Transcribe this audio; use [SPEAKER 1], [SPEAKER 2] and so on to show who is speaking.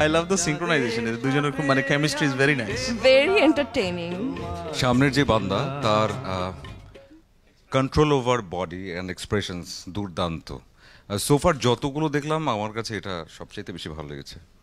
[SPEAKER 1] I love the synchronisation, এর দুজনের খুব মানে chemistry is very nice.
[SPEAKER 2] Very entertaining.
[SPEAKER 3] সামনের যে বান্দা তার control over body and expressions দুর্দান্ত। সোফার যতগুলো দেখলাম আমার কাছে এটা সবচেয়ে বেশি ভালো লেগেছে।